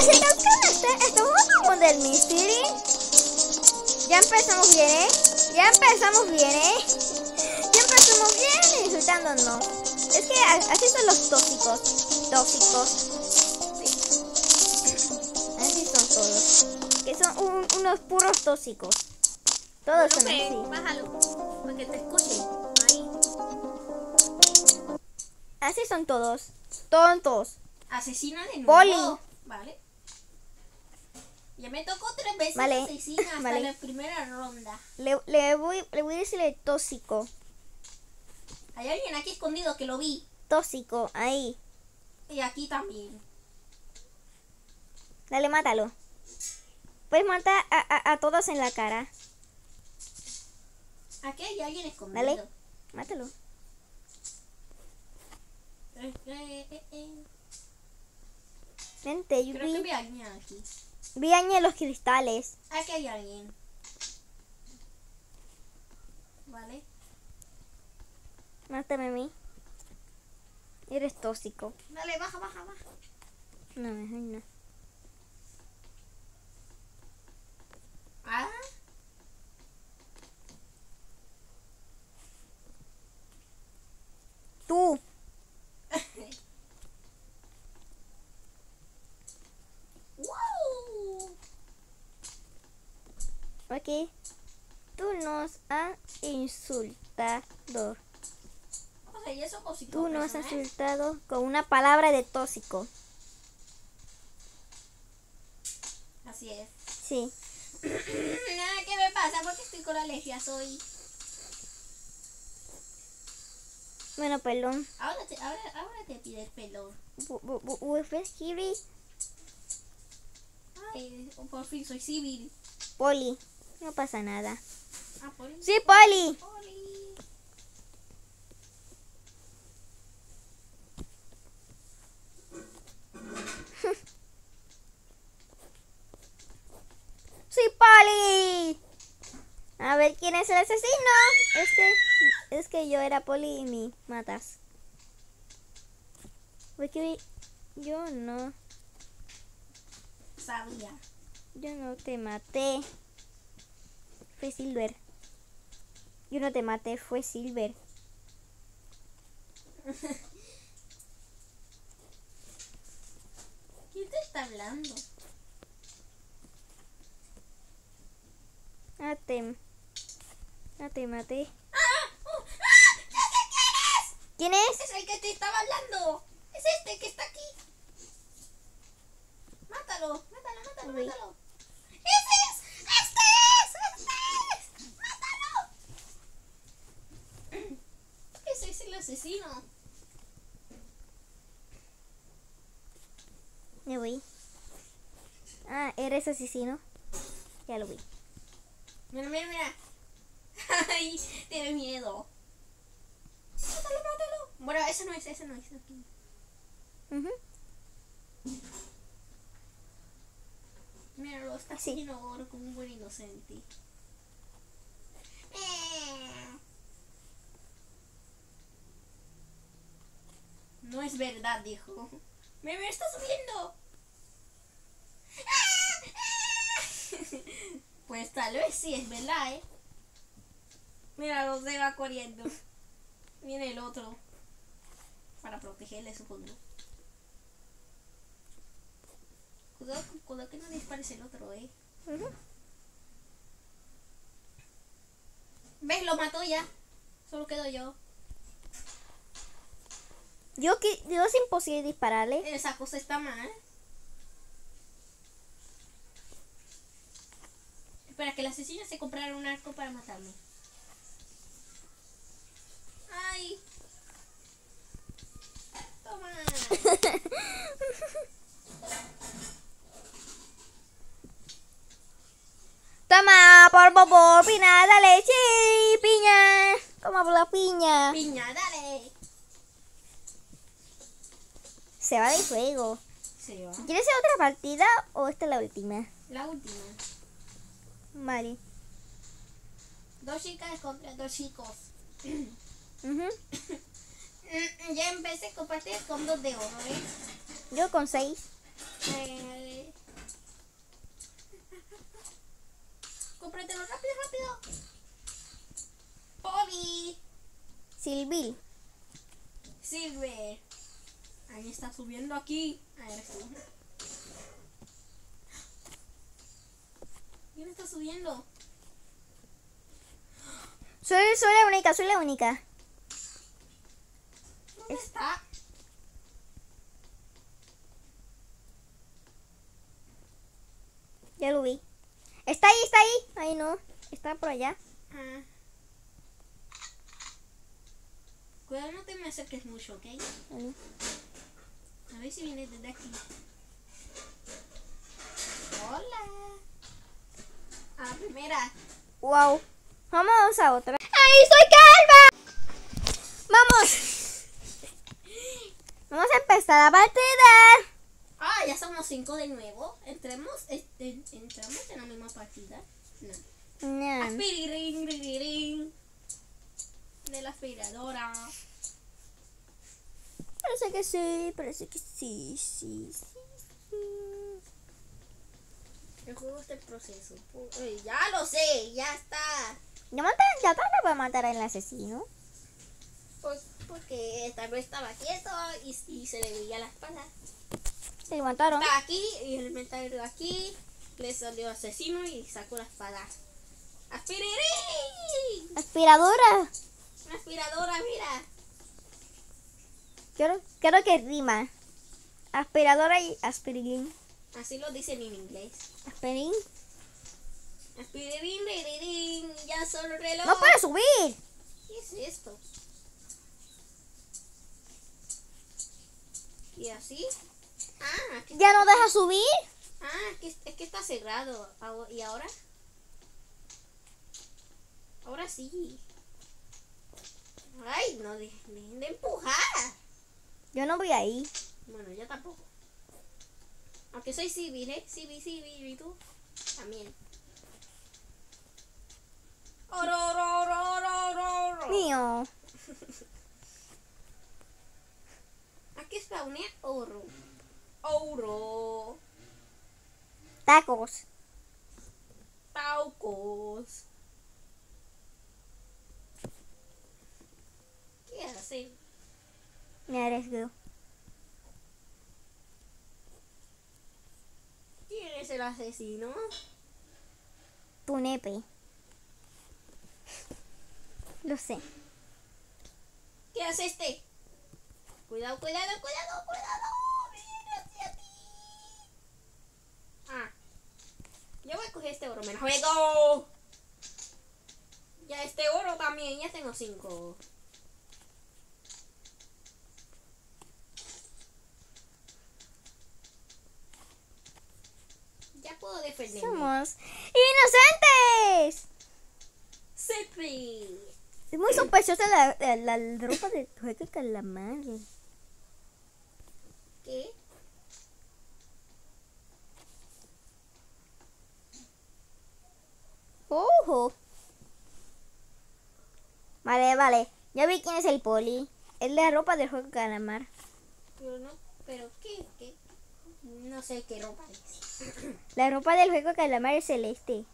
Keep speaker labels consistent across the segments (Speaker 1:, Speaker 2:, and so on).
Speaker 1: chicos, ¿cómo están? Estamos como del Mystery. Ya empezamos bien, ¿eh? Ya empezamos bien insultándonos. Es que así son los tóxicos. Sí. Así son todos. Que son unos puros tóxicos. Todos son así.
Speaker 2: Bájalo, para que te escuchen. Ahí.
Speaker 1: Así son todos. Tontos.
Speaker 2: Asesina de nuevo.
Speaker 1: Poli.
Speaker 2: Vale. Ya me tocó 3 veces
Speaker 1: Vale.
Speaker 2: asesina hasta
Speaker 1: Vale.
Speaker 2: la primera ronda.
Speaker 1: Le voy a decirle tóxico.
Speaker 2: Hay alguien aquí escondido que lo vi.
Speaker 1: Tóxico, ahí.
Speaker 2: Y aquí también.
Speaker 1: Dale, mátalo. Puedes matar a todos en la cara.
Speaker 2: Aquí hay alguien escondido.
Speaker 1: Dale, mátalo. Vente, yo
Speaker 2: Creo que vi a alguien aquí.
Speaker 1: vi añe los cristales.
Speaker 2: Aquí hay alguien. Vale.
Speaker 1: Mátame a mí. Eres tóxico.
Speaker 2: Dale, baja.
Speaker 1: No, mejor no.
Speaker 2: Ah.
Speaker 1: Tú.
Speaker 2: ¡Wow!
Speaker 1: Ok. Tú nos has insultado.
Speaker 2: O sea, ya somos 5
Speaker 1: Tú nos has
Speaker 2: personas.
Speaker 1: insultado con una palabra de tóxico.
Speaker 2: Así es.
Speaker 1: Sí.
Speaker 2: ¿Qué me pasa? Porque estoy con alergia, soy.
Speaker 1: Bueno, pelón.
Speaker 2: Ahora te pide el pelón.
Speaker 1: Kiri.
Speaker 2: Ay, por fin soy civil.
Speaker 1: Poli. No pasa nada.
Speaker 2: Ah, Poli.
Speaker 1: Sí, Poli.
Speaker 2: Poli.
Speaker 1: Sí, Poli. A ver quién es el asesino. Es que yo era Poli y me matas. Porque yo no
Speaker 2: Sabía.
Speaker 1: te maté. Fue Silver. Yo no te maté, fue Silver.
Speaker 2: ¿Quién te está hablando?
Speaker 1: No te maté.
Speaker 2: ¡Ya sé quién es!
Speaker 1: ¿Quién es?
Speaker 2: Es el que te estaba hablando. Es este que está aquí. Mátalo.
Speaker 1: Uy.
Speaker 2: ¡Ese es! ¡Este es! ¡Mátalo! Ese es el asesino.
Speaker 1: Me voy. Ah, ¿eres asesino? Ya lo vi.
Speaker 2: Mira. Ay, tiene miedo. Mátalo. Bueno, ese no es.
Speaker 1: Ujú.
Speaker 2: Mira, lo está
Speaker 1: Sí.
Speaker 2: haciendo ahora como un buen inocente. No es verdad, dijo. Me está subiendo. Pues tal vez sí es verdad, Mira, los se va corriendo. Viene el otro. Para protegerle, supongo. Cuidado que no dispares el otro,
Speaker 1: Ujú.
Speaker 2: ¿Ves? Lo mató ya. Solo quedo yo.
Speaker 1: Yo es imposible dispararle.
Speaker 2: Esa cosa está mal. Espera, que el asesino se comprara un arco para matarme. ¡Ay! Toma.
Speaker 1: Toma, por favor, piña, dale, sí, piña. Toma por la piña.
Speaker 2: Piña, dale.
Speaker 1: Se va del juego.
Speaker 2: Se va.
Speaker 1: ¿Quieres hacer otra partida o esta es la última?
Speaker 2: La última.
Speaker 1: Vale.
Speaker 2: 2 chicas contra 2 chicos.
Speaker 1: Ujú.
Speaker 2: Ya empecé con partidas con 2 de oro,
Speaker 1: Yo con 6. Silvil.
Speaker 2: Silver. Ahí está subiendo aquí. A ver, sí. ¿Quién está subiendo?
Speaker 1: Soy la única, soy la única.
Speaker 2: ¿Dónde está?
Speaker 1: Ya lo vi. Está ahí, está ahí. Ahí no. Está por allá.
Speaker 2: Ah. Cuidado, no te me acerques mucho, ¿ok?
Speaker 1: Vale.
Speaker 2: A ver si viene desde aquí. Hola. A la primera.
Speaker 1: Wow. Vamos a otra. ¡Ay, soy calva! Vamos. Vamos a empezar la partida.
Speaker 2: Ah, ya somos 5 de nuevo. Entramos en la misma partida. No.
Speaker 1: No.
Speaker 2: Aspirirín, rirín. De la aspiradora.
Speaker 1: Parece que sí, parece que sí, sí, sí, sí.
Speaker 2: El juego está en proceso. Uy, ya lo sé, ya está.
Speaker 1: Ya tarda para matar al asesino.
Speaker 2: Porque tal vez estaba quieto y se le veía la espalda.
Speaker 1: Se lo mataron.
Speaker 2: Está aquí y el inventario aquí. Le salió asesino y sacó la espada. ¡Aspirirín!
Speaker 1: Aspiradora.
Speaker 2: Una aspiradora, mira.
Speaker 1: Quiero que rima. Aspiradora y aspirín.
Speaker 2: Así lo dicen en inglés.
Speaker 1: Aspirín.
Speaker 2: Aspirirín, rirín, ya solo reloj.
Speaker 1: No puedes subir.
Speaker 2: ¿Qué es esto? ¿Y así? Ah, aquí
Speaker 1: Ya no deja subir.
Speaker 2: es que está cerrado. ¿Y ahora? Ahora sí. Ay, no dejen de empujar.
Speaker 1: Yo no voy ahí.
Speaker 2: Bueno, yo tampoco. Aunque soy civil, ¿eh? Civil, ¿y tú? También.
Speaker 1: Mío.
Speaker 2: Aquí spawnea oro. Oro.
Speaker 1: Tacos.
Speaker 2: Taucos. ¿Qué hace?
Speaker 1: Me arriesgo.
Speaker 2: ¿Quién es el asesino?
Speaker 1: Tu nepe. Lo sé.
Speaker 2: ¿Qué hace este? Cuidado, cuidado, cuidado, cuidado. Viene hacia ti. Ah. Yo voy a coger este oro. ¡Me lo juego! Ya este oro también. Ya tengo 5. Ya puedo defenderme.
Speaker 1: Somos inocentes.
Speaker 2: Siempre.
Speaker 1: Es muy sospechosa la ropa de juego de calamar.
Speaker 2: ¿Qué?
Speaker 1: Ojo. Vale. Ya vi quién es el poli. Es la ropa del juego de calamar.
Speaker 2: Pero no. ¿Pero qué? No sé qué ropa es.
Speaker 1: La ropa del juego de calamar es celeste.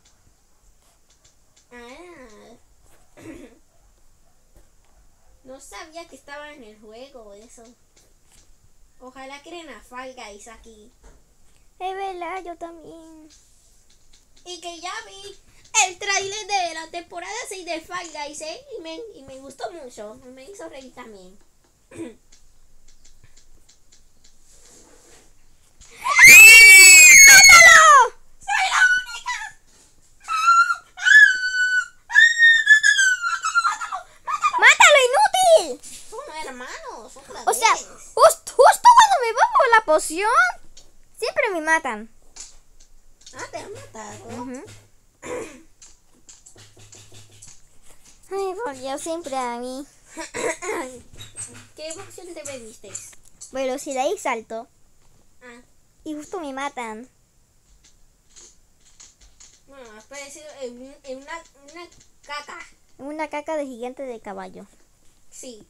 Speaker 2: Ah. No sabía que estaba en el juego eso. Ojalá creen a Fall Guys aquí.
Speaker 1: Es verdad, yo también.
Speaker 2: Y que ya vi el tráiler de la temporada 6 de Fall Guys, ¿eh? Y me gustó mucho. Me hizo reír también.
Speaker 1: ¡Mátalo!
Speaker 2: ¡Soy la única!
Speaker 1: ¡Mátalo, inútil!
Speaker 2: Son hermanos, son
Speaker 1: O sea,
Speaker 2: justo
Speaker 1: justo cuando me bajo la poción, siempre me matan.
Speaker 2: Ah, te han matado.
Speaker 1: Ujú. Ay, por Dios, siempre a mí.
Speaker 2: ¿Qué opción te bebiste?
Speaker 1: Velocidad y salto.
Speaker 2: Ah,
Speaker 1: Y justo me matan.
Speaker 2: bueno, has parecido en una caca.
Speaker 1: Una caca de gigante de caballo.
Speaker 2: Sí.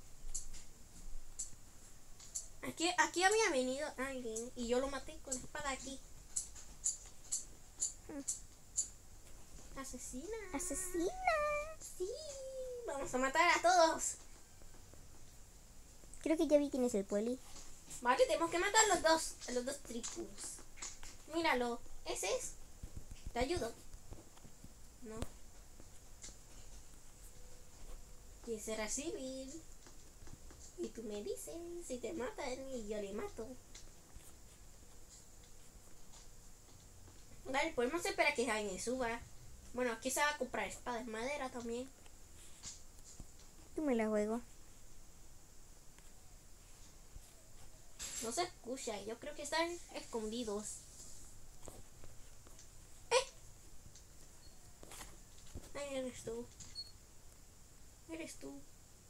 Speaker 2: Aquí había venido alguien y yo lo maté con la espada aquí. Asesina.
Speaker 1: Asesina.
Speaker 2: Sí. Vamos a matar a todos.
Speaker 1: Creo que ya vi quién es el poli.
Speaker 2: Vale, tenemos que matar a los dos tribus. Míralo, ese es. Te ayudo. No. Y será civil. Y tú me dices si te matan y yo le mato. Dale, podemos esperar que alguien suba. Bueno, aquí se va a comprar espada de madera también.
Speaker 1: Yo me la juego.
Speaker 2: No se escucha, yo creo que están escondidos. Ahí eres tú. Eres tú.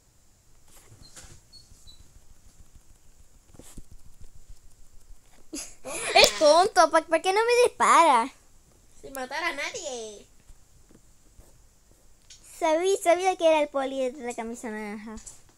Speaker 2: Toma.
Speaker 1: Es tonto, ¿por qué no me dispara?
Speaker 2: Sin matar a nadie.
Speaker 1: Sabía que era el poli de la camisa naranja.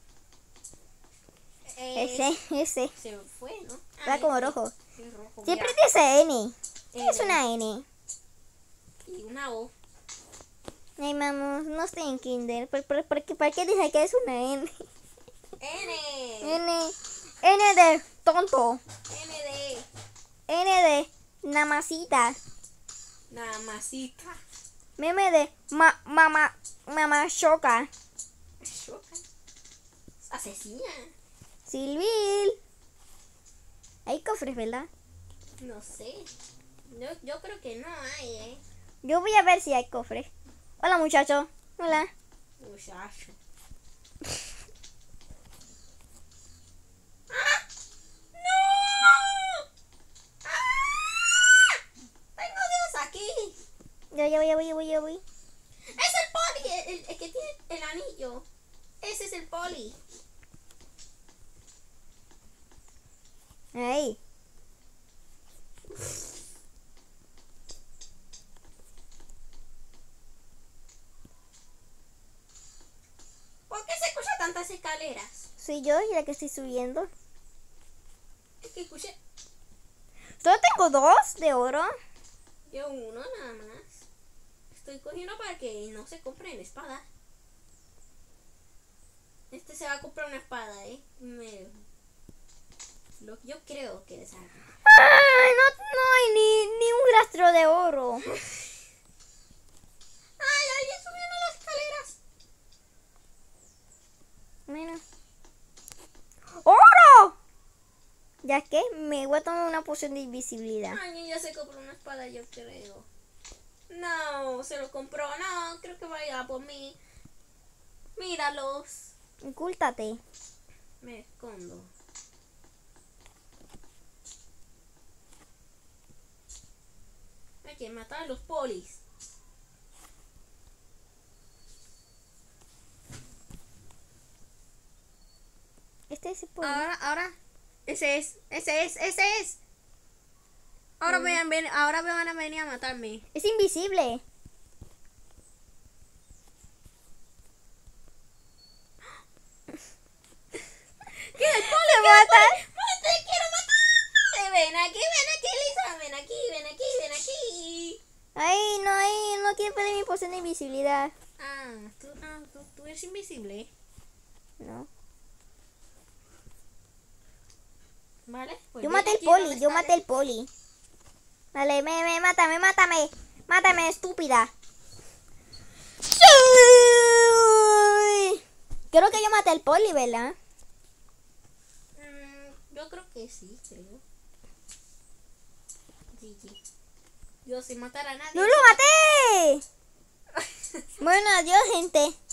Speaker 1: Ese.
Speaker 2: Se fue, ¿no?
Speaker 1: Está como rojo.
Speaker 2: Es rojo.
Speaker 1: Siempre
Speaker 2: Mira.
Speaker 1: dice N. ¿Qué es
Speaker 2: N.
Speaker 1: una N?
Speaker 2: Y una O.
Speaker 1: Ay, vamos, no estoy en kinder. ¿Por qué dice que es una N?
Speaker 2: N.
Speaker 1: N de tonto.
Speaker 2: N de
Speaker 1: N de namasita.
Speaker 2: Namasita.
Speaker 1: Meme de mamá choca.
Speaker 2: Choca. Asesina.
Speaker 1: Silvil. Hay cofres, ¿verdad?
Speaker 2: No sé. Yo creo que no hay,
Speaker 1: Yo voy a ver si hay cofres. Hola, muchacho. Hola.
Speaker 2: Muchacho. ¡Ah! ¡No! ¡Ah! ¡Tengo Dios aquí!
Speaker 1: Ya voy.
Speaker 2: ¡Es el poli! El que tiene el anillo. Ese es el poli.
Speaker 1: Ahí.
Speaker 2: ¿Por qué se escuchan tantas escaleras?
Speaker 1: Soy yo y la que estoy subiendo.
Speaker 2: Es que escuché
Speaker 1: Solo tengo 2 de oro.
Speaker 2: yo uno nada más. Estoy cogiendo para que no se compren espada. Este se va a comprar una espada, yo creo que es algo.
Speaker 1: Ay, no hay ni un rastro de oro.
Speaker 2: ¡Ay, alguien subiendo las escaleras!
Speaker 1: Mira. ¡Oro! Ya que me voy a tomar una poción de invisibilidad.
Speaker 2: Ay, ya se compró una espada, yo creo. No, se lo compró. No, creo que vaya por mí. Míralos.
Speaker 1: Ocúltate.
Speaker 2: Me escondo. Hay que matar a los polis.
Speaker 1: Este es el poli.
Speaker 2: Ahora. Ese es. Ahora ahora me van a venir a matarme.
Speaker 1: Es invisible.
Speaker 2: ¿Qué es el poli?
Speaker 1: ¿Te mata?
Speaker 2: ¡Te quiero matar! Ven aquí, Lisa. Ven aquí.
Speaker 1: Ay, no quiero perder mi poción de invisibilidad.
Speaker 2: Tú eres invisible.
Speaker 1: No.
Speaker 2: Vale. Pues
Speaker 1: Yo
Speaker 2: ven
Speaker 1: maté el
Speaker 2: aquí donde
Speaker 1: poli, yo
Speaker 2: está
Speaker 1: maté el poli. Dale, mátame. Mátame, estúpida. ¡Sí! Creo que yo maté al poli, ¿verdad?
Speaker 2: Yo creo que sí, creo. GG. Yo sin matar a nadie.
Speaker 1: ¡No lo maté! Bueno, adiós, gente.